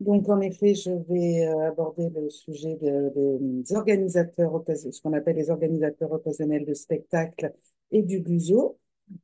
Donc, en effet, je vais aborder le sujet des organisateurs, ce qu'on appelle les organisateurs occasionnels de spectacles et du GUSO.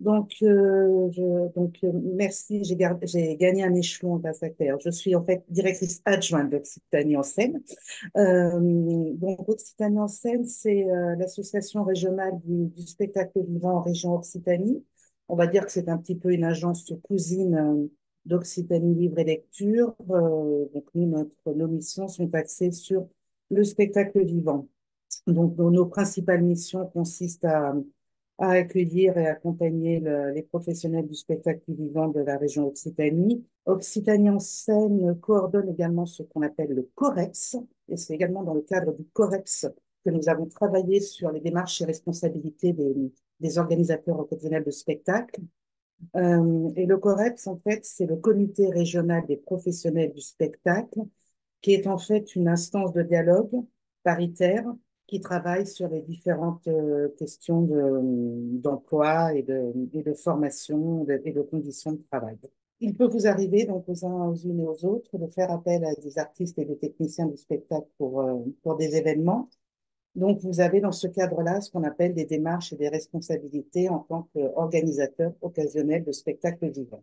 Merci, j'ai gagné un échelon grâce à Claire. Je suis en fait directrice adjointe d'Occitanie en Seine. Donc, Occitanie en Seine, c'est l'association régionale du spectacle vivant en région Occitanie. On va dire que c'est un petit peu une agence cousine d'Occitanie Livre et Lecture. Donc, nos missions sont axées sur le spectacle vivant. Donc, nos principales missions consistent à accueillir et accompagner les professionnels du spectacle vivant de la région Occitanie. Occitanie en Seine coordonne également ce qu'on appelle le COREPS, et c'est également dans le cadre du COREPS que nous avons travaillé sur les démarches et responsabilités des organisateurs occasionnels de spectacles. Et le COREPS, en fait, c'est le comité régional des professionnels du spectacle, qui est en fait une instance de dialogue paritaire qui travaille sur les différentes questions d'emploi et de formation et de conditions de travail. Il peut vous arriver, donc aux uns, aux unes et aux autres, de faire appel à des artistes et des techniciens du spectacle pour des événements. Donc, vous avez dans ce cadre-là ce qu'on appelle des démarches et des responsabilités en tant qu'organisateur occasionnel de spectacles vivants.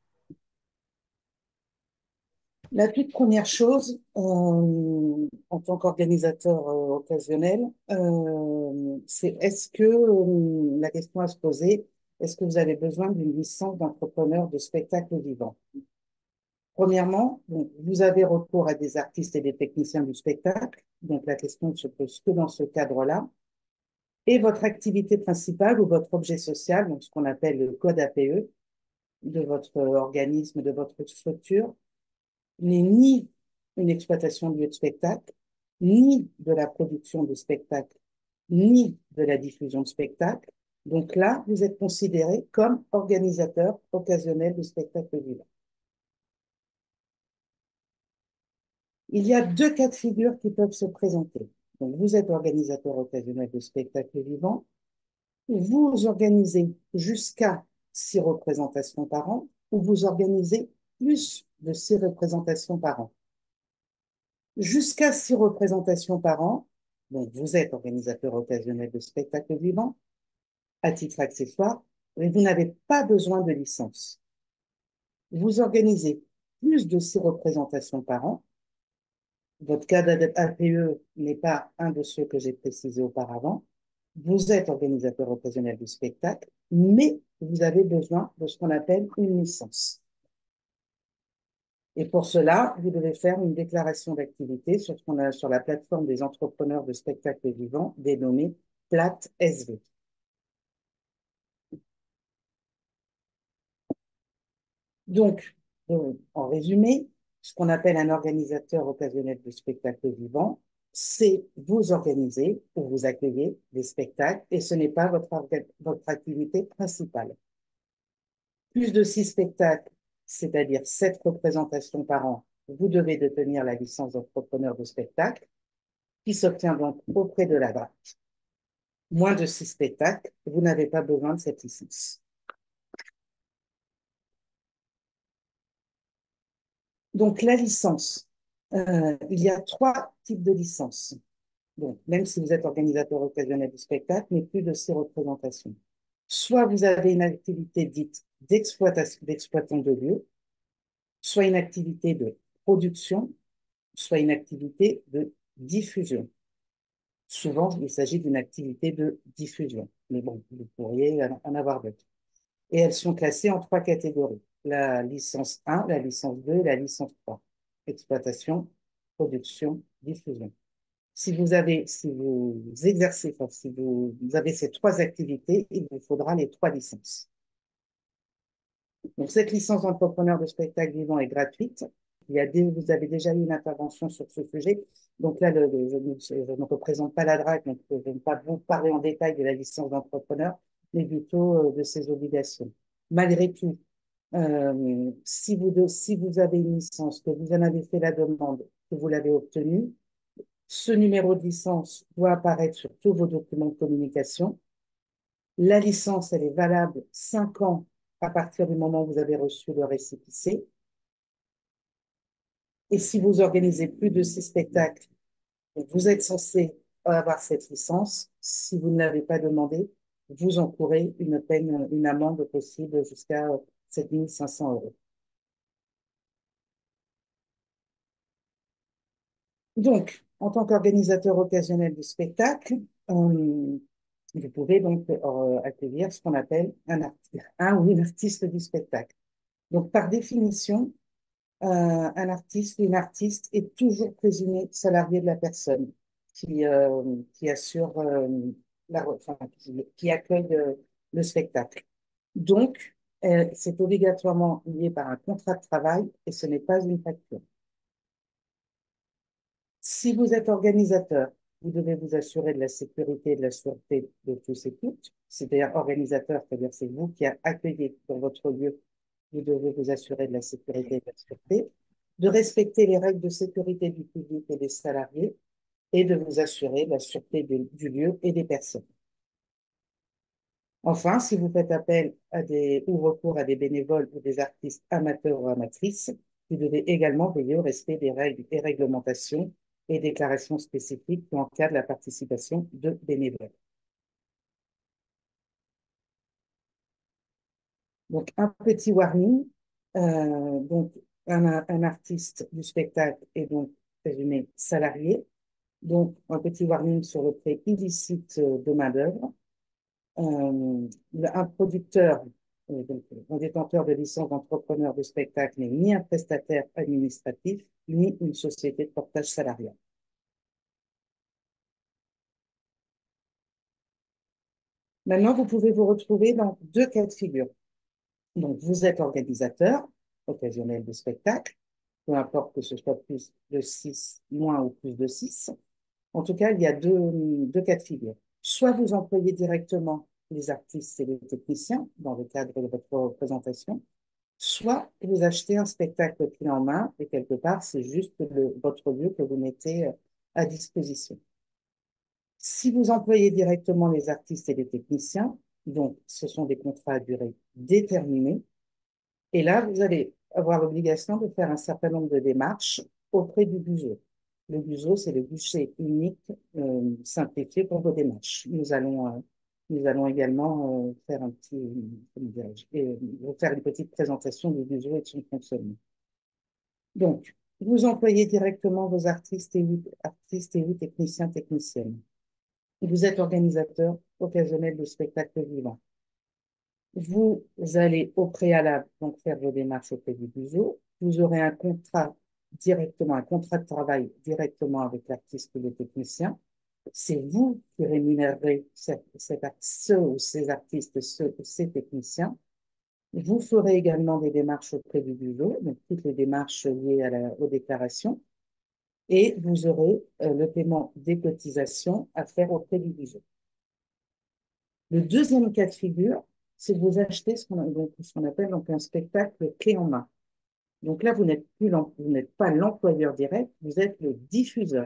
La toute première chose, en tant qu'organisateur occasionnel, c'est la question à se poser, est-ce que vous avez besoin d'une licence d'entrepreneur de spectacle vivant? Premièrement, donc, vous avez recours à des artistes et des techniciens du spectacle, donc la question ne se pose que dans ce cadre-là. Et votre activité principale ou votre objet social, donc ce qu'on appelle le code APE de votre organisme, de votre structure, n'est ni une exploitation de lieu de spectacle, ni de la production de spectacle, ni de la diffusion de spectacle. Donc là, vous êtes considéré comme organisateur occasionnel de spectacle vivant. Il y a deux cas de figure qui peuvent se présenter. Donc, vous êtes organisateur occasionnel de spectacle vivant. Vous organisez jusqu'à 6 représentations par an ou vous organisez plus de 6 représentations par an. Jusqu'à 6 représentations par an, donc vous êtes organisateur occasionnel de spectacle vivant, à titre accessoire, mais vous n'avez pas besoin de licence. Vous organisez plus de 6 représentations par an. Votre cas d'APE n'est pas un de ceux que j'ai précisés auparavant. Vous êtes organisateur occasionnel du spectacle, mais vous avez besoin de ce qu'on appelle une licence. Et pour cela, vous devez faire une déclaration d'activité sur la plateforme des entrepreneurs de spectacles vivants, dénommée Plate SV. Donc, en résumé, ce qu'on appelle un organisateur occasionnel de spectacles vivants, c'est vous organiser ou vous accueillir des spectacles et ce n'est pas votre activité principale. Plus de 6 spectacles, c'est-à-dire 7 représentations par an, vous devez détenir la licence d'entrepreneur de spectacle qui s'obtient donc auprès de la DRAC. Moins de 6 spectacles, vous n'avez pas besoin de cette licence. Donc, la licence, il y a 3 types de licences. Donc, même si vous êtes organisateur occasionnel du spectacle, mais plus de 6 représentations. Soit vous avez une activité dite d'exploitant de lieu, soit une activité de production, soit une activité de diffusion. Souvent, il s'agit d'une activité de diffusion, mais bon, vous pourriez en avoir d'autres. Et elles sont classées en 3 catégories. La licence 1, la licence 2 et la licence 3. Exploitation, production, diffusion. Si vous exercez, enfin, si vous avez ces 3 activités, il vous faudra les 3 licences. Donc, cette licence d'entrepreneur de spectacle vivant est gratuite. Vous avez déjà eu une intervention sur ce sujet. Donc là, je ne représente pas la DRAC, donc je ne vais pas vous parler en détail de la licence d'entrepreneur, mais plutôt de ses obligations. Malgré tout, si vous avez une licence, que vous en avez fait la demande, que vous l'avez obtenue, ce numéro de licence doit apparaître sur tous vos documents de communication. La licence, elle est valable 5 ans à partir du moment où vous avez reçu le récépissé. Et si vous organisez plus de 6 spectacles, vous êtes censé avoir cette licence. Si vous ne l'avez pas demandé, vous encourez une peine, une amende possible jusqu'à 7 500 euros. Donc, en tant qu'organisateur occasionnel du spectacle, vous pouvez donc accueillir ce qu'on appelle un ou une artiste du spectacle. Donc, par définition, un artiste ou une artiste est toujours présumé salarié de la personne qui assure enfin, qui accueille le spectacle. Donc, c'est obligatoirement lié par un contrat de travail et ce n'est pas une facture. Si vous êtes organisateur, vous devez vous assurer de la sécurité et de la sûreté de tous et toutes. C'est-à-dire organisateur, c'est-à-dire c'est vous qui accueillez dans votre lieu, vous devez vous assurer de la sécurité et de la sûreté, de respecter les règles de sécurité du public et des salariés et de vous assurer de la sûreté du lieu et des personnes. Enfin, si vous faites appel à ou recours à des bénévoles ou des artistes amateurs ou amatrices, vous devez également veiller au respect des règles et réglementations et déclarations spécifiques qui encadrent la participation de bénévoles. Donc, un petit warning. Donc, un artiste du spectacle est donc présumé salarié. Donc, un petit warning sur le prêt illicite de main-d'œuvre. Un producteur, donc, un détenteur de licence d'entrepreneur de spectacle n'est ni un prestataire administratif, ni une société de portage salarial. Maintenant, vous pouvez vous retrouver dans 2 cas de figure. Donc, vous êtes organisateur occasionnel de spectacle, peu importe que ce soit plus de 6, moins ou plus de 6. En tout cas, il y a deux cas de figure. Soit vous employez directement les artistes et les techniciens dans le cadre de votre représentation, soit vous achetez un spectacle clé en main et quelque part, c'est juste votre lieu que vous mettez à disposition. Si vous employez directement les artistes et les techniciens, donc ce sont des contrats à durée déterminée, et là, vous allez avoir l'obligation de faire un certain nombre de démarches auprès du BUSO. Le BUSO, c'est le guichet unique simplifié pour vos démarches. Nous allons également faire un petit, comment dirais-je, vous faire une petite présentation du BUSO et de son fonctionnement. Donc, vous employez directement vos artistes et ou techniciens, techniciennes. Vous êtes organisateur occasionnel de spectacles vivants. Vous allez au préalable donc faire vos démarches auprès du BUSO. Vous aurez un contrat directement, un contrat de travail directement avec l'artiste ou le technicien. C'est vous qui rémunérerez ceux ou ces artistes, ceux ou ces techniciens. Vous ferez également des démarches auprès du BUSO, donc toutes les démarches liées aux déclarations, et vous aurez le paiement des cotisations à faire auprès du BUSO. Le deuxième cas de figure, c'est que vous achetez ce qu'on appelle donc un spectacle clé en main. Donc là, vous n'êtes pas l'employeur direct, vous êtes le diffuseur.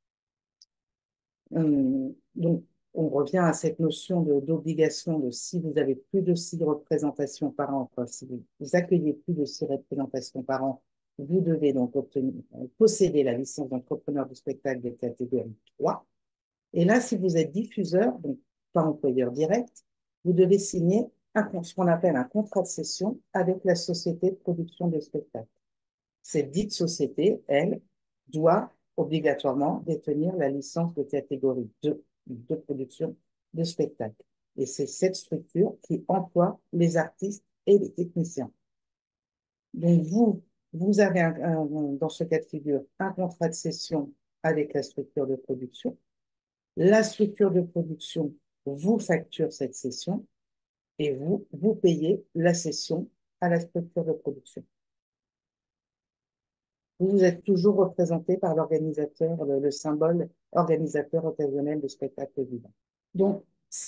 Donc, on revient à cette notion d'obligation de si vous avez plus de 6 représentations par an, enfin, si vous accueillez plus de 6 représentations par an, vous devez donc posséder la licence d'entrepreneur du spectacle de catégorie 3. Et là, si vous êtes diffuseur, donc pas employeur direct, vous devez signer ce qu'on appelle un contrat de cession avec la société de production de spectacles. Cette dite société, elle, doit obligatoirement détenir la licence de catégorie 2 de production de spectacles. Et c'est cette structure qui emploie les artistes et les techniciens. Donc, vous avez, dans ce cas de figure, un contrat de cession avec la structure de production. La structure de production vous facture cette cession et vous payez la cession à la structure de production. Vous êtes toujours représenté par l'organisateur, le symbole organisateur occasionnel de spectacles vivants. Donc,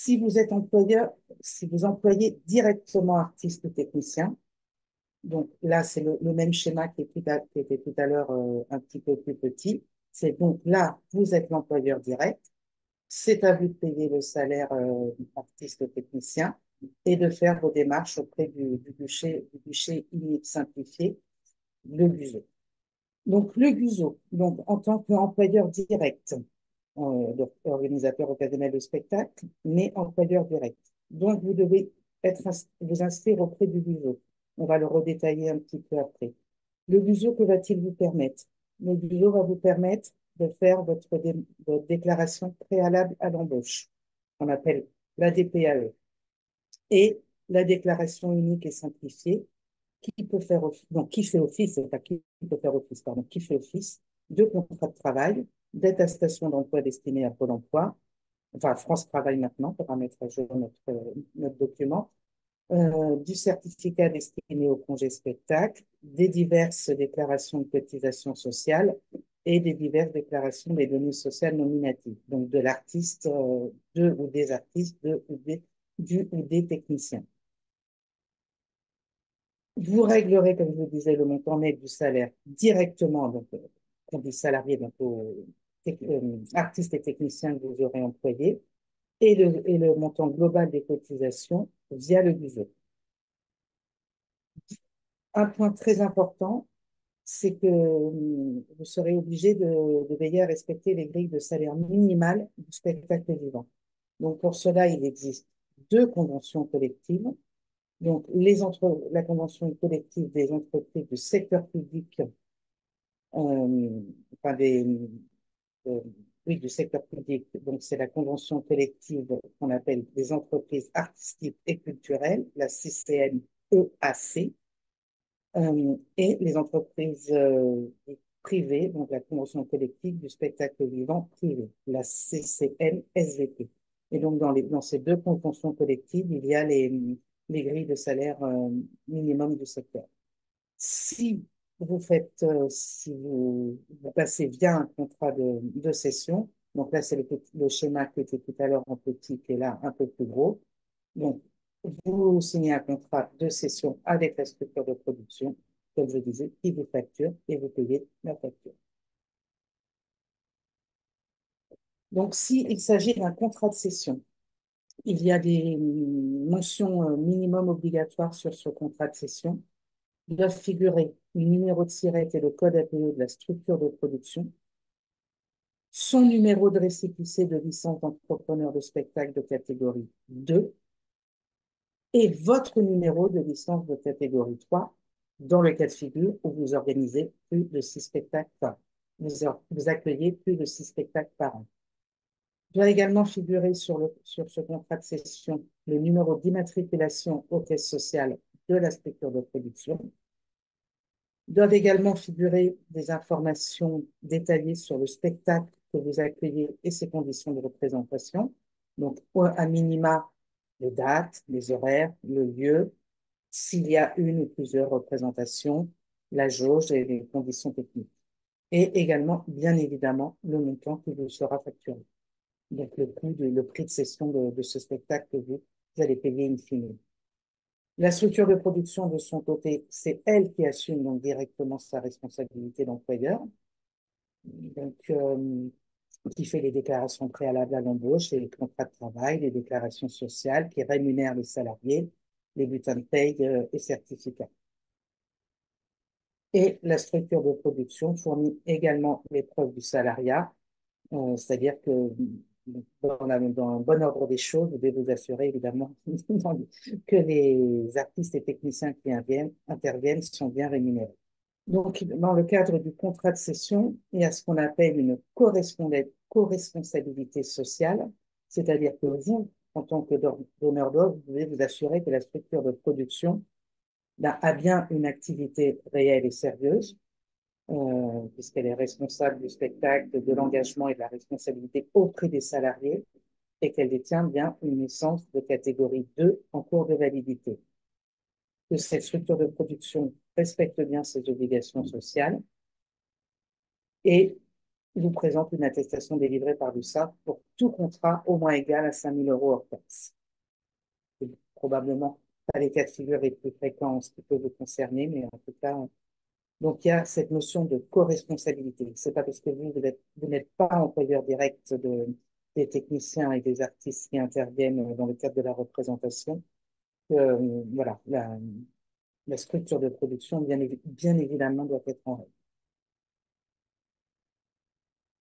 si vous employez directement artiste ou technicien, donc là, c'est le même schéma qui était tout à l'heure un petit peu plus petit. C'est donc là, vous êtes l'employeur direct. C'est à vous de payer le salaire artiste technicien et de faire vos démarches auprès du guichet unique simplifié, le BUSO. Donc, le GUSO, donc, en tant qu'employeur direct, donc organisateur occasionnel de spectacle, mais employeur direct. Donc, vous devez vous inscrire auprès du GUSO. On va le redétailler un petit peu après. Le GUSO, que va-t-il vous permettre? Le GUSO va vous permettre de faire votre déclaration préalable à l'embauche, qu'on appelle la DPAE, et la déclaration unique et simplifiée, qui peut faire office, donc qui fait office, c'est pas qui peut faire office, pardon, qui fait office de contrat de travail, d'attestation d'emploi destinée à Pôle emploi, enfin France Travail maintenant, pour mettre à jour notre document, du certificat destiné au congé spectacle, des diverses déclarations de cotisation sociale et des diverses déclarations des données sociales nominatives, donc de l'artiste, de ou des artistes, du ou des techniciens. Vous réglerez, comme je vous disais, le montant net du salaire directement, donc, quand dit salarié, donc aux artistes et techniciens que vous aurez employés, et le montant global des cotisations via le BUSO. Un point très important, c'est que vous serez obligé de veiller à respecter les grilles de salaire minimales du spectacle vivant. Donc, pour cela, il existe deux conventions collectives. Donc, la convention collective des entreprises du secteur public, enfin euh, oui, du secteur public. Donc, c'est la convention collective qu'on appelle des entreprises artistiques et culturelles, la CCN-EAC, et les entreprises privées, donc la convention collective du spectacle vivant privé, la CCN-SVP. Et donc, dans ces deux conventions collectives, il y a les grilles de salaire minimum du secteur. Si si vous passez via un contrat de cession, donc là, c'est le schéma qui était tout à l'heure en petit, qui est là un peu plus gros. Donc, vous signez un contrat de cession avec la structure de production, comme je disais, qui vous facture et vous payez la facture. Donc, s'il s'agit d'un contrat de cession, il y a des mentions minimum obligatoires sur ce contrat de cession. Doivent figurer le numéro de SIRET et le code APE de la structure de production, son numéro de récépissé de licence d'entrepreneur de spectacle de catégorie 2 et votre numéro de licence de catégorie 3 dans le cas de figure où vous organisez plus de 6 spectacles par an. Vous accueillez plus de 6 spectacles par an. Doit également figurer sur ce contrat de cession le numéro d'immatriculation aux caisses sociales de la structure de production. Doivent également figurer des informations détaillées sur le spectacle que vous accueillez et ses conditions de représentation. Donc, à minima, les dates, les horaires, le lieu, s'il y a une ou plusieurs représentations, la jauge et les conditions techniques. Et également, bien évidemment, le montant qui vous sera facturé. Donc, le prix de cession de ce spectacle que vous allez payer in fine. La structure de production, de son côté, c'est elle qui assume donc directement sa responsabilité d'employeur, donc qui fait les déclarations préalables à l'embauche, les contrats de travail, les déclarations sociales, qui rémunère les salariés, les bulletins de paye et certificats. Et la structure de production fournit également les preuves du salariat, c'est-à-dire que dans un bon ordre des choses, vous devez vous assurer évidemment que les artistes et techniciens qui interviennent sont bien rémunérés. Donc, dans le cadre du contrat de cession, il y a ce qu'on appelle une co-responsabilité sociale, c'est-à-dire que vous, en tant que donneur d'ordre, vous devez vous assurer que la structure de production a bien une activité réelle et sérieuse, puisqu'elle est responsable du spectacle, de l'engagement et de la responsabilité auprès des salariés, et qu'elle détient bien une licence de catégorie 2 en cours de validité. Que cette structure de production respecte bien ses obligations sociales et vous présente une attestation délivrée par l'URSSAF pour tout contrat au moins égal à 5 000 euros hors taxe. C'est probablement pas les cas de figure les plus fréquents en ce qui peut vous concerner, mais en tout cas, donc il y a cette notion de co-responsabilité. C'est pas parce que vous n'êtes pas employeur direct des techniciens et des artistes qui interviennent dans le cadre de la représentation que voilà, la structure de production, bien évidemment, doit être en règle.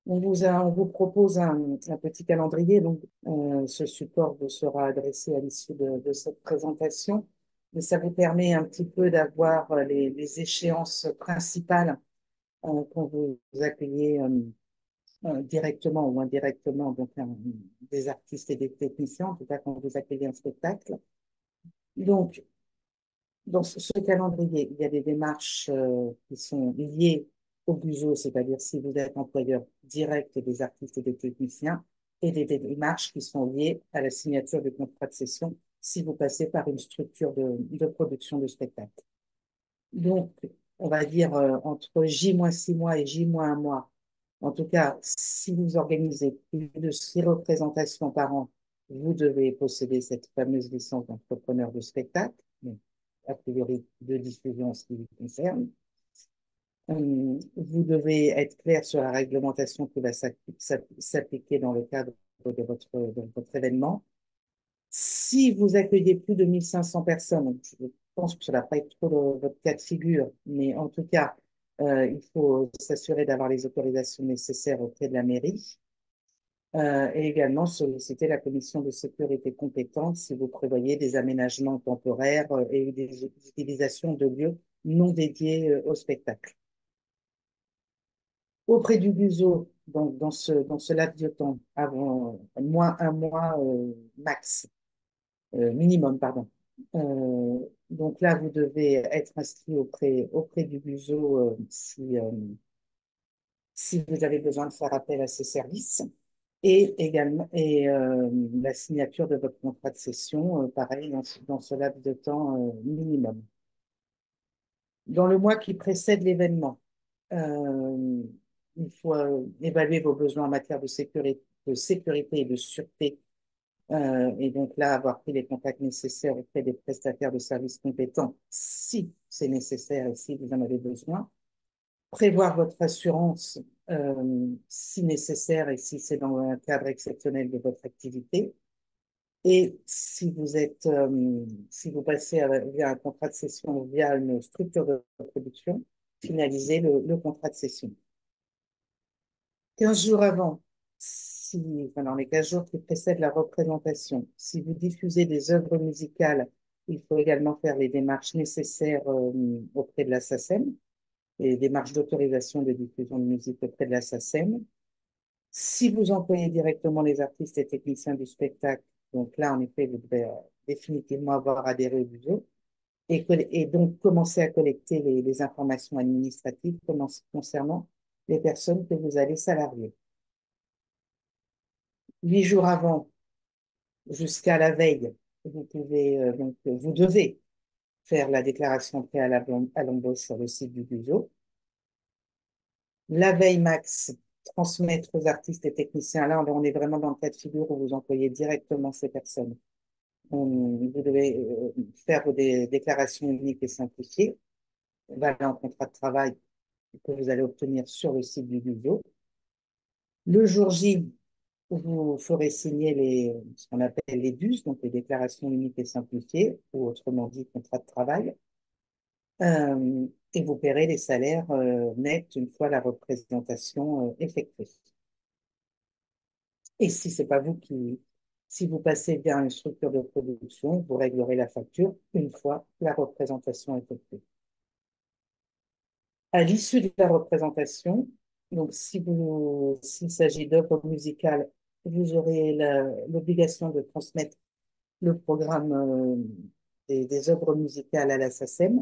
On vous propose un petit calendrier, donc ce support vous sera adressé à l'issue de cette présentation, mais ça vous permet un petit peu d'avoir les échéances principales quand vous accueillez directement ou indirectement donc, des artistes et des techniciens, en tout cas quand vous accueillez un spectacle. Donc, dans ce calendrier, il y a des démarches qui sont liées au BUSO, c'est-à-dire si vous êtes employeur direct des artistes et des techniciens, et des démarches qui sont liées à la signature du contrat de cession si vous passez par une structure de production de spectacle. Donc, on va dire entre J-6 mois et J-1 mois. En tout cas, si vous organisez plus de 6 représentations par an, vous devez posséder cette fameuse licence d'entrepreneur de spectacle, donc, a priori de diffusion en ce qui vous concerne. Vous devez être clair sur la réglementation qui va s'appliquer dans le cadre de votre événement. Si vous accueillez plus de 1500 personnes, je pense que ça ne va pas être trop votre cas de figure, mais en tout cas, il faut s'assurer d'avoir les autorisations nécessaires auprès de la mairie et également solliciter la commission de sécurité compétente si vous prévoyez des aménagements temporaires et des utilisations de lieux non dédiés au spectacle. Auprès du BUSO, donc dans ce laps de temps, avant -1 mois max, minimum, pardon. Donc là, vous devez être inscrit auprès du BUSO si vous avez besoin de faire appel à ces services. Et également la signature de votre contrat de cession, pareil, dans ce laps de temps minimum. Dans le mois qui précède l'événement, euh, il faut évaluer vos besoins en matière de sécurité et de sûreté. Et donc là, avoir pris les contacts nécessaires auprès des prestataires de services compétents, si c'est nécessaire et si vous en avez besoin. Prévoir votre assurance, si nécessaire et si c'est dans un cadre exceptionnel de votre activité. Et si vous passez via un contrat de cession, via une structure de production, finaliser le contrat de cession. 15 jours avant, dans les 15 jours qui précèdent la représentation, si vous diffusez des œuvres musicales, il faut également faire les démarches nécessaires auprès de la SACEM, les démarches d'autorisation de diffusion de musique auprès de la SACEM. Si vous employez directement les artistes et techniciens du spectacle, donc là, en effet, vous devez définitivement avoir adhéré au budget et donc commencer à collecter les informations administratives concernant les personnes que vous allez salarier. 8 jours avant, jusqu'à la veille, vous devez faire la déclaration préalable à l'embauche sur le site du BUSO. La veille max, transmettre aux artistes et techniciens. Là, on est vraiment dans le cas de figure où vous employez directement ces personnes. Vous devez faire des déclarations uniques et simplifiées, valent un contrat de travail que vous allez obtenir sur le site du BUSO. Le jour J, vous ferez signer ce qu'on appelle les DUS, donc les déclarations uniques et simplifiées, ou autrement dit, contrat de travail, et vous paierez les salaires nets une fois la représentation effectuée. Et si c'est pas vous si vous passez via une structure de production, vous réglerez la facture une fois la représentation effectuée. À l'issue de la représentation, donc s'il s'agit d'œuvres musicales, vous aurez l'obligation de transmettre le programme des œuvres musicales à la SACEM.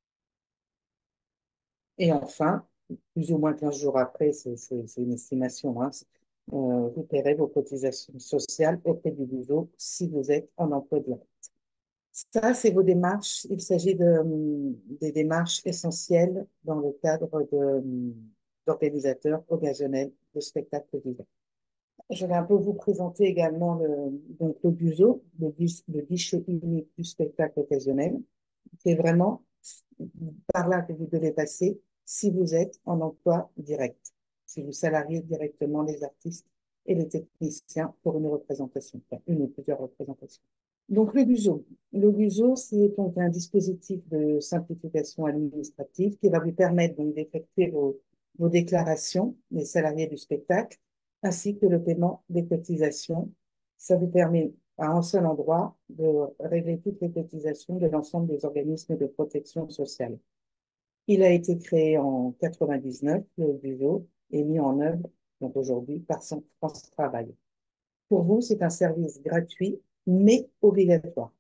Et enfin, plus ou moins 15 jours après, c'est une estimation, hein, vous paierez vos cotisations sociales auprès du BUSO si vous êtes en emploi direct. Ça, c'est vos démarches. Il s'agit des démarches essentielles dans le cadre d'organisateurs occasionnels de spectacles vivants. Je vais un peu vous présenter également donc le BUSO, le guichet unique du spectacle occasionnel. C'est vraiment par là que vous devez passer si vous êtes en emploi direct, si vous salariez directement les artistes et les techniciens pour une représentation, enfin, une ou plusieurs représentations. Donc le GUSO. Le GUSO, c'est donc un dispositif de simplification administrative qui va vous permettre donc d'effectuer vos déclarations, les salariés du spectacle, ainsi que le paiement des cotisations. Ça vous permet à un seul endroit de régler toutes les cotisations de l'ensemble des organismes de protection sociale. Il a été créé en 99, le bureau est mis en œuvre donc aujourd'hui par France Travail. Pour vous, c'est un service gratuit, mais obligatoire.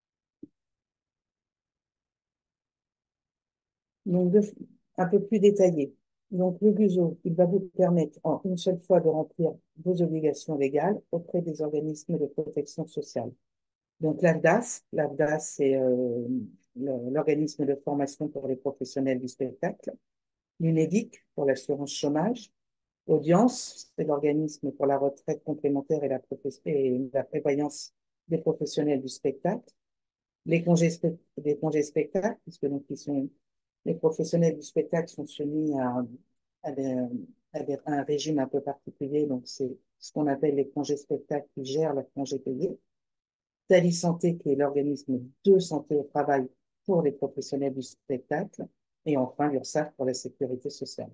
Donc, un peu plus détaillé. Donc, le GUSO, il va vous permettre en une seule fois de remplir vos obligations légales auprès des organismes de protection sociale. Donc, l'AFDAS, c'est l'organisme de formation pour les professionnels du spectacle. L'UNEDIC, pour l'assurance chômage. Audience, c'est l'organisme pour la retraite complémentaire et la prévoyance des professionnels du spectacle. Les congés spectacles, puisque donc les professionnels du spectacle sont soumis à, des- à un régime un peu particulier, donc c'est ce qu'on appelle les congés spectacles qui gèrent la congé payé. Tali Santé, qui est l'organisme de santé au travail pour les professionnels du spectacle, et enfin l'URSSAF pour la sécurité sociale.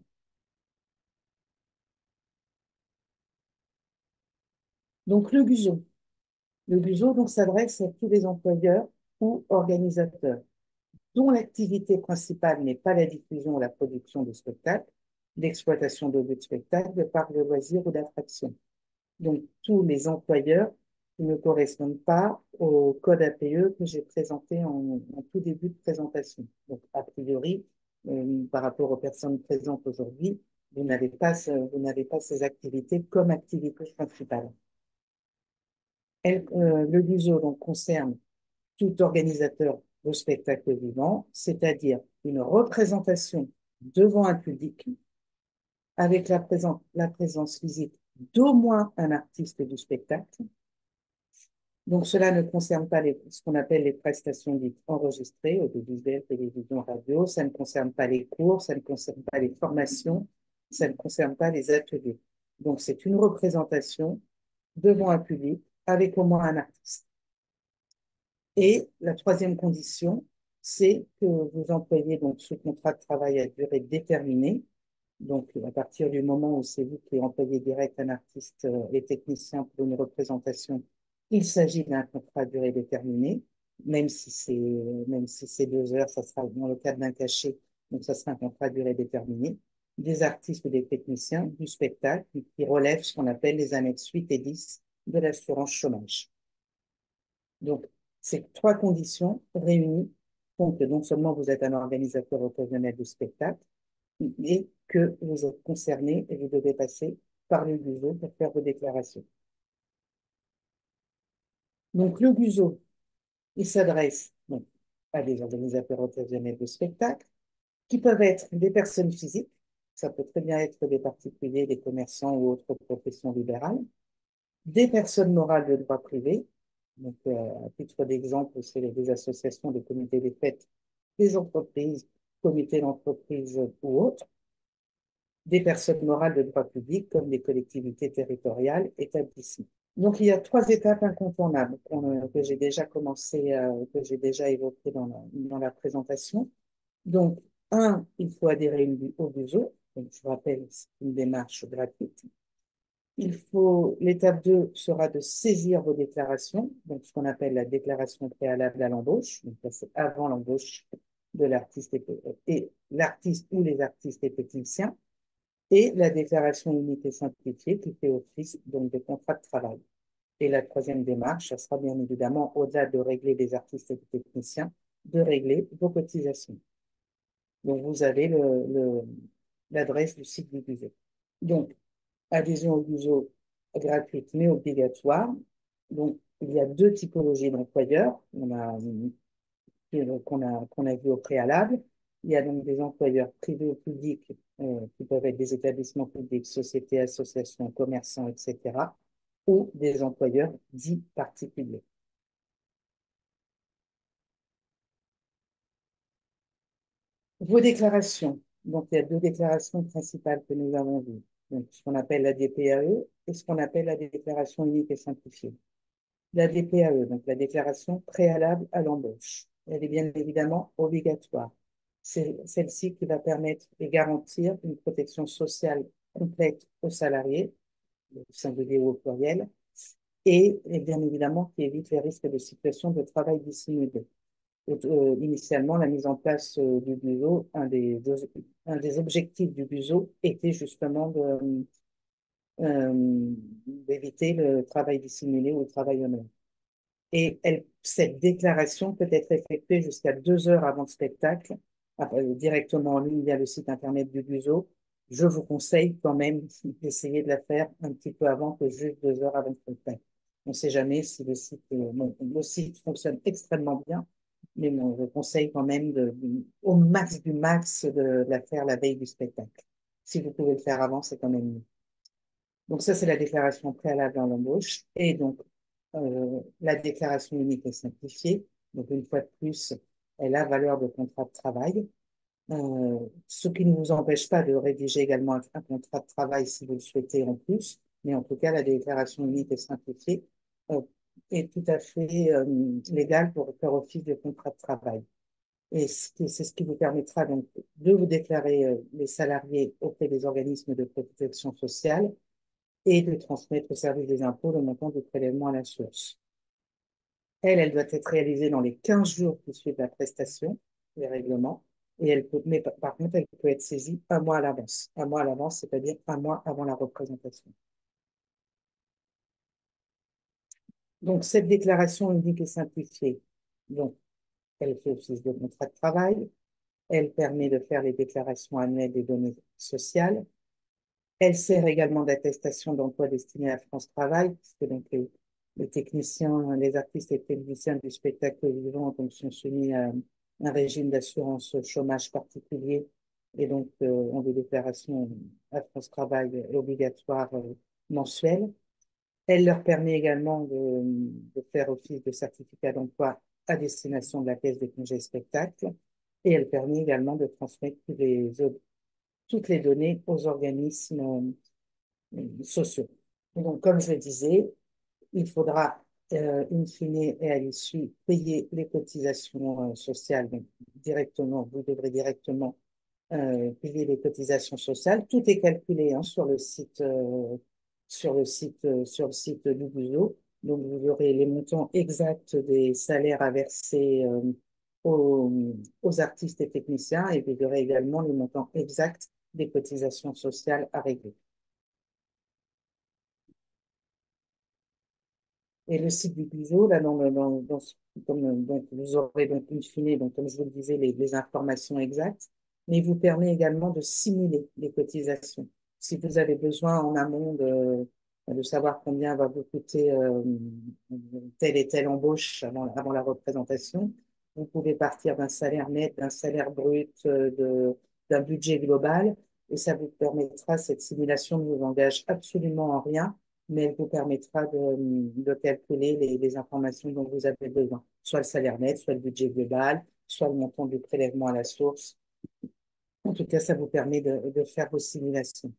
Donc le GUSO. Le GUSO donc s'adresse à tous les employeurs ou organisateurs dont l'activité principale n'est pas la diffusion ou la production de spectacles, l'exploitation de lieux de spectacle, de parcs de loisirs ou d'attractions. Donc, tous les employeurs qui ne correspondent pas au code APE que j'ai présenté en tout début de présentation. Donc, a priori, par rapport aux personnes présentes aujourd'hui, vous n'avez pas ces activités comme activité principale. Le GUSO donc, concerne tout organisateur de spectacle vivant, c'est-à-dire une représentation devant un public avec la présence physique d'au moins un artiste du spectacle. Donc, cela ne concerne pas ce qu'on appelle les prestations dites enregistrées, audiovisuelles, télévision, radio. Ça ne concerne pas les cours, ça ne concerne pas les formations, ça ne concerne pas les ateliers. Donc, c'est une représentation devant un public avec au moins un artiste. Et la troisième condition, c'est que vous employez donc ce contrat de travail à durée déterminée. Donc, à partir du moment où c'est vous qui employez direct un artiste et technicien pour une représentation, il s'agit d'un contrat à durée déterminée, même si c'est 2 heures, ça sera dans le cadre d'un cachet, donc ça sera un contrat à durée déterminée. Des artistes ou des techniciens du spectacle qui relèvent ce qu'on appelle les annexes 8 et 10 de l'assurance chômage. Donc, ces trois conditions réunies font que non seulement vous êtes un organisateur occasionnel de spectacle, et que vous êtes concerné et vous devez passer par le GUSO pour faire vos déclarations. Donc, le GUSO, il s'adresse donc, à des organisateurs occasionnels de spectacle qui peuvent être des personnes physiques, ça peut très bien être des particuliers, des commerçants ou autres professions libérales, des personnes morales de droit privé. Donc, à titre d'exemple, c'est des associations, des comités des fêtes, des entreprises, comités d'entreprise ou autres, des personnes morales de droit public comme les collectivités territoriales, établissements. Donc, il y a trois étapes incontournables que j'ai déjà commencé, que j'ai déjà évoquées dans la présentation. Donc, un, il faut adhérer au BUSO. Donc, je vous rappelle, c'est une démarche gratuite. L'étape 2 sera de saisir vos déclarations, donc ce qu'on appelle la déclaration préalable à l'embauche. Donc, c'est avant l'embauche de l'artiste et l'artiste ou les artistes et techniciens, et la déclaration unique et simplifiée qui fait office donc de contrat de travail. Et la troisième démarche, ça sera bien évidemment, au-delà de régler les artistes et les techniciens, de régler vos cotisations. Donc, vous avez l'adresse du site du budget. Donc, adhésion au GUSO gratuite mais obligatoire. Donc, il y a deux typologies d'employeurs qu'on a vu au préalable. Il y a donc des employeurs privés ou publics qui peuvent être des établissements publics, sociétés, associations, commerçants, etc., ou des employeurs dits particuliers. Vos déclarations. Donc, il y a deux déclarations principales que nous avons vues. Donc, ce qu'on appelle la DPAE et ce qu'on appelle la déclaration unique et simplifiée. La DPAE, donc la déclaration préalable à l'embauche. Elle est bien évidemment obligatoire. C'est celle-ci qui va permettre et garantir une protection sociale complète aux salariés, au singulier ou au pluriel, et bien évidemment qui évite les risques de situations de travail dissimulé. Initialement, la mise en place du BUSO, un des objectifs du BUSO était justement d'éviter le travail dissimulé ou le travail honnête. Et cette déclaration peut être effectuée jusqu'à 2 heures avant le spectacle, directement en ligne via le site internet du BUSO. Je vous conseille quand même d'essayer de la faire un petit peu avant que juste 2 heures avant le spectacle. On ne sait jamais si bon, le site fonctionne extrêmement bien, mais bon, je conseille quand même au max du max de la faire la veille du spectacle. Si vous pouvez le faire avant, c'est quand même mieux. Donc ça, c'est la déclaration préalable à l'embauche. Et donc, la déclaration unique et simplifiée, donc une fois de plus, elle a valeur de contrat de travail. Ce qui ne vous empêche pas de rédiger également un contrat de travail si vous le souhaitez en plus, mais en tout cas, la déclaration unique et simplifiée euh, est tout à fait légale pour faire office de contrat de travail. Et c'est ce qui vous permettra donc de vous déclarer les salariés auprès des organismes de protection sociale et de transmettre au service des impôts le montant du prélèvement à la source. Elle doit être réalisée dans les 15 jours qui suivent la prestation, les règlements, et mais par contre, elle peut être saisie un mois à l'avance. Un mois à l'avance, c'est-à-dire un mois avant la représentation. Donc, cette déclaration unique et simplifiée, donc, elle fait office de contrat de travail, elle permet de faire les déclarations annuelles des données sociales, elle sert également d'attestation d'emploi destinée à France Travail, puisque donc les techniciens, les artistes et techniciens du spectacle vivant donc, sont soumis à un régime d'assurance chômage particulier et donc ont des déclarations à France Travail obligatoires mensuelles. Elle leur permet également de faire office de certificat d'emploi à destination de la Caisse des congés spectacles et elle permet également de transmettre toutes les données aux organismes sociaux. Donc, comme je le disais, il faudra, in fine et à l'issue, payer les cotisations sociales. Donc, directement, vous devrez directement payer les cotisations sociales. Tout est calculé hein, sur le site du BUSO. Donc, vous aurez les montants exacts des salaires à verser aux, aux artistes et techniciens et vous aurez également les montants exacts des cotisations sociales à régler. Et le site du Biseau, là, donc, vous aurez donc in fine, donc, comme je vous le disais, les informations exactes, mais il vous permet également de simuler les cotisations. Si vous avez besoin en amont de savoir combien va vous coûter telle et telle embauche avant la représentation, vous pouvez partir d'un salaire net, d'un salaire brut, d'un budget global, et ça vous permettra, cette simulation ne vous engage absolument en rien mais elle vous permettra de calculer les informations dont vous avez besoin, soit le salaire net, soit le budget global, soit le montant du prélèvement à la source. En tout cas, ça vous permet de faire vos simulations.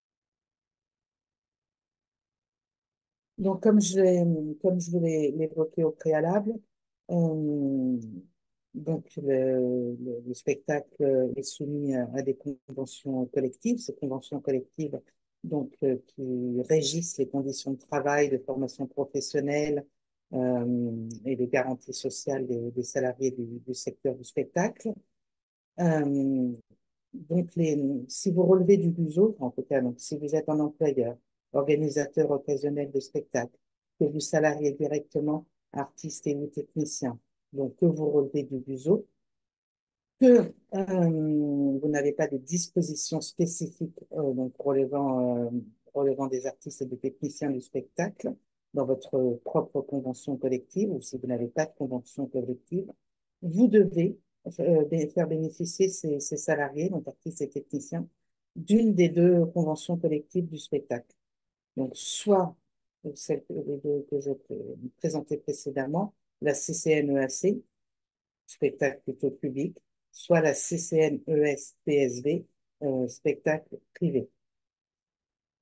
Donc, comme je vous l'ai évoqué au préalable, euh, donc le spectacle est soumis à des conventions collectives. Ces conventions collectives donc, qui régissent les conditions de travail, de formation professionnelle et les garanties sociales des salariés du secteur du spectacle. Euh, donc, si vous relevez du BUSO, en tout cas, donc, si vous êtes un employeur, organisateur occasionnel de spectacle, que vous salariez directement artiste et ou technicien, donc que vous relevez du BUSO, que vous n'avez pas de dispositions spécifiques donc relevant des artistes et des techniciens du spectacle dans votre propre convention collective, ou si vous n'avez pas de convention collective, vous devez faire bénéficier ces salariés, donc artistes et techniciens, d'une des deux conventions collectives du spectacle. Donc, soit celle les deux que je présentais précédemment, la CCNEAC, spectacle plutôt public, soit la CCNES-PSV, spectacle privé.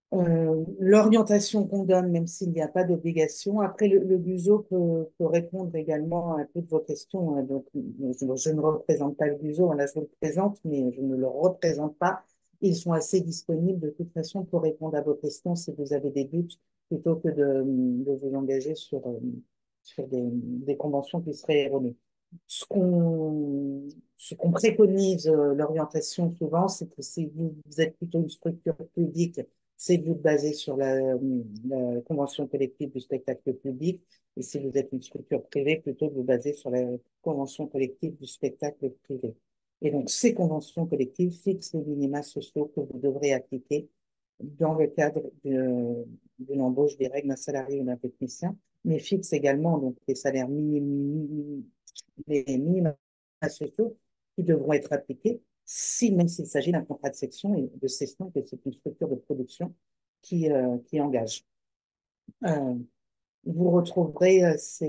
L'orientation qu'on donne, même s'il n'y a pas d'obligation. Après, le GUSO peut répondre également à toutes vos questions, hein. Donc, je ne représente pas le GUSO, hein, là, je le présente, mais je ne le représente pas. Ils sont assez disponibles de toute façon pour répondre à vos questions si vous avez des doutes, plutôt que de vous engager sur des conventions qui seraient erronées. Ce ce qu'on préconise, l'orientation souvent, c'est que si vous êtes plutôt une structure publique, c'est de vous baser sur la convention collective du spectacle public. Et si vous êtes une structure privée, plutôt de vous baser sur la convention collective du spectacle privé. Et donc, ces conventions collectives fixent les minima sociaux que vous devrez appliquer dans le cadre d'une embauche directe d'un salarié ou d'un technicien, mais fixent également donc, les minima sociaux qui devront être appliqués si, même s'il s'agit d'un contrat de section et de cession, que c'est une structure de production qui engage. Euh, vous retrouverez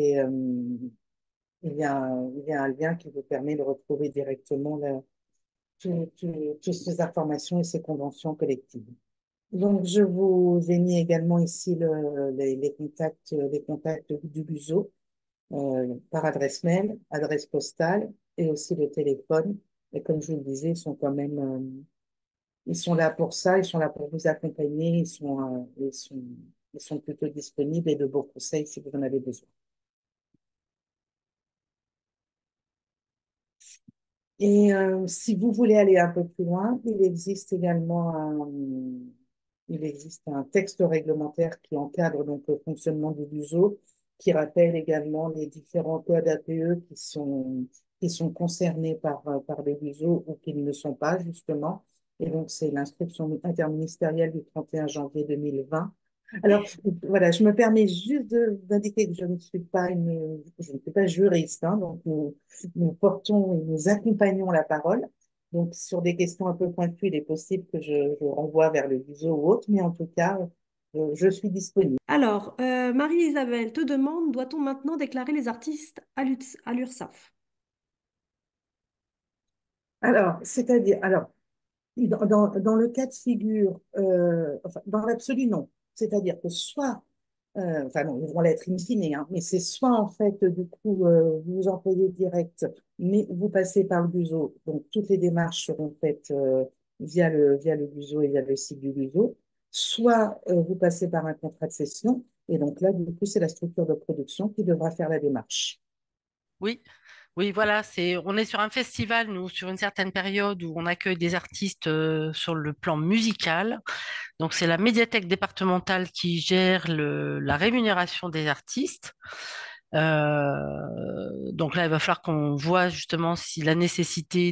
il y a un lien qui vous permet de retrouver directement toutes ces informations et ces conventions collectives. Donc, je vous ai mis également ici les contacts du BUSO par adresse mail, adresse postale et aussi le téléphone. Et comme je vous le disais, ils sont là pour ça, ils sont là pour vous accompagner, ils sont plutôt disponibles et de beaux conseils si vous en avez besoin. Et si vous voulez aller un peu plus loin, il existe un texte réglementaire qui encadre donc le fonctionnement du BUSO, qui rappelle également les différents codes APE qui sont concernés par les BUSO ou qui ne le sont pas, justement. Et donc, c'est l'instruction interministérielle du 31 janvier 2020. Alors, voilà, je me permets juste d'indiquer que je ne suis pas juriste, hein, donc nous portons et nous accompagnons la parole. Donc, sur des questions un peu pointues, il est possible que je renvoie vers le visio ou autre, mais en tout cas, je suis disponible. Alors, Marie-Isabelle te demande, doit-on maintenant déclarer les artistes à l'URSSAF? Alors, dans le cas de figure, enfin, dans l'absolu, non. C'est-à-dire que soit, enfin non, ils vont l'être in fine, hein, mais c'est soit en fait, du coup, vous employez direct, mais vous passez par le BUSO, donc toutes les démarches seront faites via le BUSO et via le site du BUSO, soit vous passez par un contrat de cession, et donc là, du coup, c'est la structure de production qui devra faire la démarche. Oui, oui, voilà, on est sur un festival, nous, sur une certaine période où on accueille des artistes sur le plan musical. Donc, c'est la médiathèque départementale qui gère la rémunération des artistes. Donc là, il va falloir qu'on voit justement si la nécessité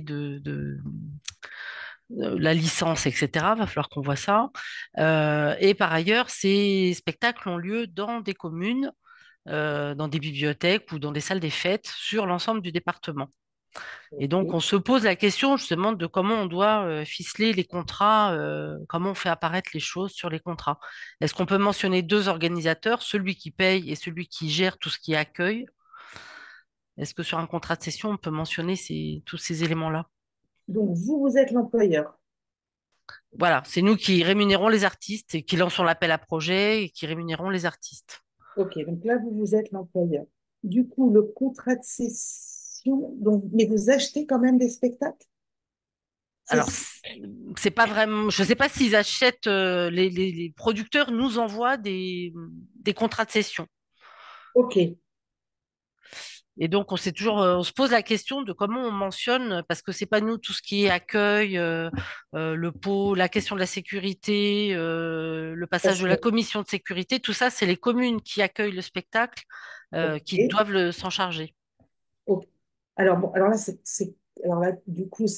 de la licence, etc. Va falloir qu'on voit ça. Et par ailleurs, ces spectacles ont lieu dans des communes, dans des bibliothèques ou dans des salles des fêtes sur l'ensemble du département. Et donc, Ok. on se pose la question justement de comment on doit ficeler les contrats, comment on fait apparaître les choses sur les contrats. Est-ce qu'on peut mentionner deux organisateurs, celui qui paye et celui qui gère tout ce qui est accueil? Est-ce que sur un contrat de cession, on peut mentionner tous ces éléments-là? Donc, vous êtes l'employeur. Voilà, c'est nous qui rémunérons les artistes et qui lançons l'appel à projet et qui rémunérons les artistes. Ok, donc là, vous êtes l'employeur. Du coup, le contrat de cession, donc, mais vous achetez quand même des spectacles? C'est Alors, c'est pas vraiment. Je ne sais pas s'ils achètent. Les producteurs nous envoient des contrats de cession. ok, Et donc, on se pose la question de comment on mentionne, parce que c'est pas nous tout ce qui est accueil, le pot, la question de la sécurité, le passage parce de que, la commission de sécurité, tout ça, c'est les communes qui accueillent le spectacle, qui ok, doivent s'en charger. ok. Alors, bon, alors là, alors là, du coup,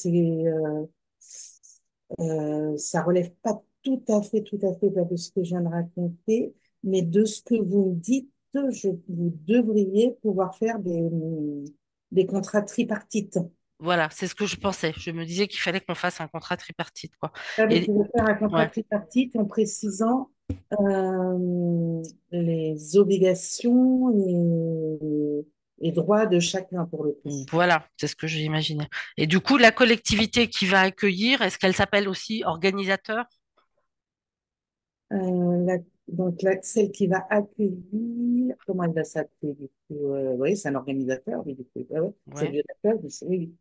ça relève pas tout à fait de ce que je viens de raconter, mais de ce que vous me dites, vous devriez pouvoir faire des contrats tripartites. Voilà, c'est ce que je pensais. Je me disais qu'il fallait qu'on fasse un contrat tripartite, quoi. Là, vous Et pouvez faire un contrat ouais. tripartite en précisant les obligations et droits de chacun pour le coup. Voilà, c'est ce que j'imaginais. Et du coup, la collectivité qui va accueillir, est-ce qu'elle s'appelle aussi organisateur? Donc, celle qui va accueillir, comment elle va s'appeler du coup? Oui, c'est un organisateur, oui, du coup. Ah ouais, c'est le Ouais. lieu d'accueil, oui, oui.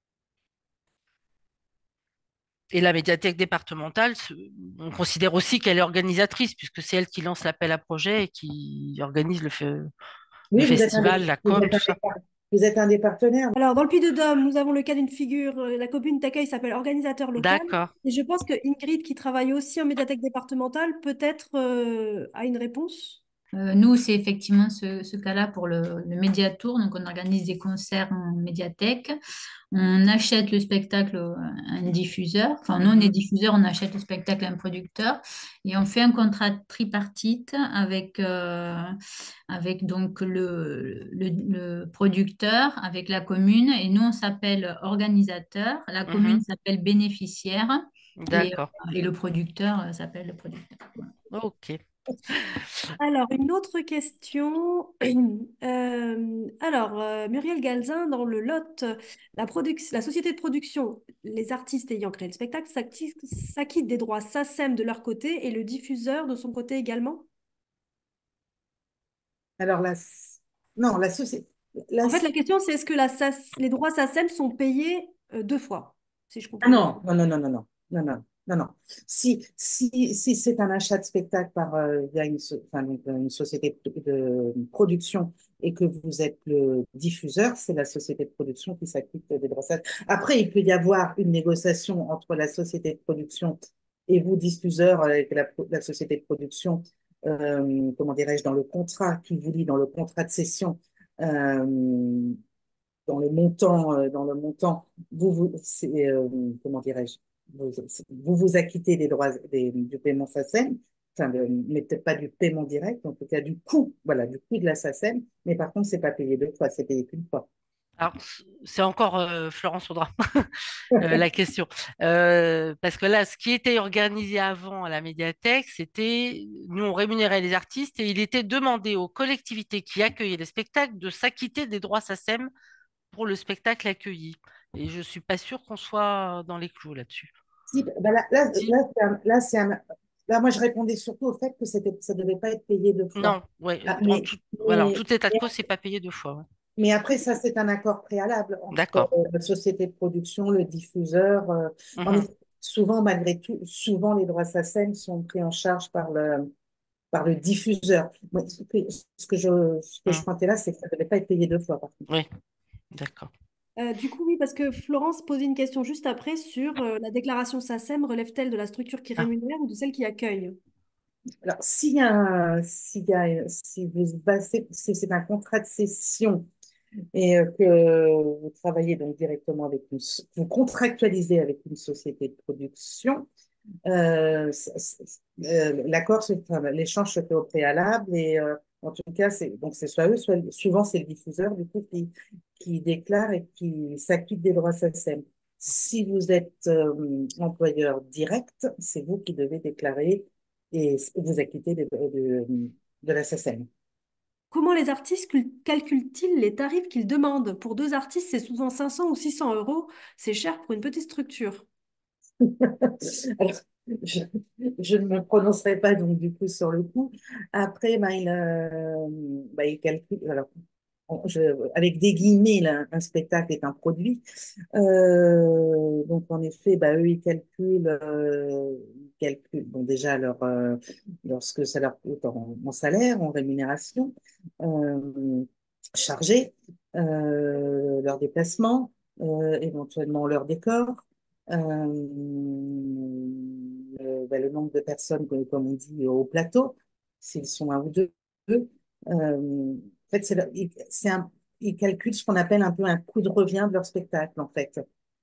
Et la médiathèque départementale, on considère aussi qu'elle est organisatrice, puisque c'est elle qui lance l'appel à projet et qui organise le Oui, festival, la com, tout ça. vous êtes un des partenaires. Alors, dans le Puy-de-Dôme, nous avons le cas d'une figure, la commune d'accueil s'appelle organisateur local. D'accord. Et je pense que Ingrid, qui travaille aussi en médiathèque départementale, peut-être a une réponse. Nous, c'est effectivement ce cas-là pour le Médiatour. Donc, on organise des concerts en médiathèque. On achète le spectacle à un diffuseur. Enfin, nous, on est Mhm. diffuseur, on achète le spectacle à un producteur. Et on fait un contrat tripartite avec donc le producteur, avec la commune. Et nous, on s'appelle organisateur. La Mhm. commune s'appelle bénéficiaire. Et, D'accord. et le producteur s'appelle le producteur. Voilà. Ok. Alors, une autre question. Muriel Galzin, dans le Lot, la société de production, les artistes ayant créé le spectacle s'acquittent des droits SACEM de leur côté et le diffuseur de son côté également? Alors, non, la société. En fait, la question, c'est est-ce que les droits SACEM sont payés deux fois, si je Ah comprends bien. non, non, non, non, non, non, non, non, non, non. Si c'est un achat de spectacle via enfin, donc, une société de production et que vous êtes le diffuseur, c'est la société de production qui s'acquitte des droits. Après, il peut y avoir une négociation entre la société de production et vous, diffuseur, avec la société de production, comment dirais-je, dans le contrat qui vous lie, dans le contrat de cession. euh, dans le montant, comment dirais-je, vous acquittez des droits du paiement SACEM, enfin, mais peut-être pas du paiement direct, en tout cas du coût, voilà, du coût de la SACEM, mais par contre, c'est pas payé deux fois, c'est payé qu'une fois. Alors, c'est encore Florence Audra, la question. Parce que là, ce qui était organisé avant à la médiathèque, c'était, nous, on rémunérait les artistes et il était demandé aux collectivités qui accueillaient les spectacles de s'acquitter des droits SACEM pour le spectacle accueilli. Et je suis pas sûre qu'on soit dans les clous là-dessus. Si, ben Si? là, moi, je répondais surtout au fait que ça devait pas être payé deux fois. Non, ouais, Ah, voilà, en mais, tout état de cause, c'est pas payé deux fois. Ouais. Mais après, ça, c'est un accord préalable entre D'accord. la société de production, le diffuseur. En Mhm. effet, souvent, malgré tout, souvent, les droits SACEM sont pris en charge par le diffuseur. Moi, ce que je Mhm. pointais là, c'est que ça ne devait pas être payé deux fois, par contre. Oui, d'accord. Du coup, oui, parce que Florence posait une question juste après sur la déclaration SACEM relève-t-elle de la structure qui Ah, rémunère ou de celle qui accueille? Alors, si vous basez, si c'est un contrat de cession et que vous travaillez donc directement avec vous contractualisez avec une société de production, l'accord, enfin, l'échange se fait au préalable et en tout cas, c'est soit eux, soit souvent c'est le diffuseur du coup qui déclare et qui s'acquitte des droits SACEM. Si vous êtes employeur direct, c'est vous qui devez déclarer et vous acquitter de la SACEM. Comment les artistes calculent-ils les tarifs qu'ils demandent? Pour deux artistes, c'est souvent 500 ou 600 euros. C'est cher pour une petite structure. Alors, je, je ne me prononcerai pas donc du coup sur le coup. Après, il calcule. Alors, avec des guillemets, là, un spectacle est un produit. Donc, en effet, eux, ils calculent bon, déjà ce que ça leur coûte en salaire, en rémunération, chargé, leur déplacement, éventuellement leur décor, le nombre de personnes, comme on dit, au plateau, s'ils sont un ou deux. En fait, ils calculent ce qu'on appelle un peu un coût de revient de leur spectacle, en fait.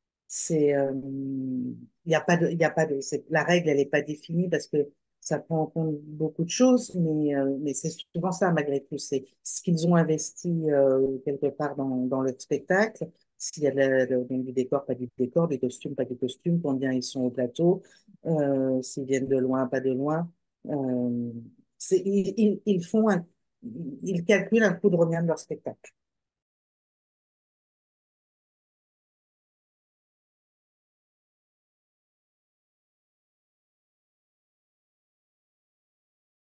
Il n'y a pas de, il y a pas de, la règle, elle n'est pas définie parce que ça prend en compte beaucoup de choses, mais c'est souvent ça, malgré tout. C'est ce qu'ils ont investi quelque part dans le spectacle. S'il y a donc du décor, pas du décor, des costumes, pas des costumes, combien ils sont au plateau, s'ils viennent de loin, pas de loin. Euh, ils calculent un coût de revient de leur spectacle.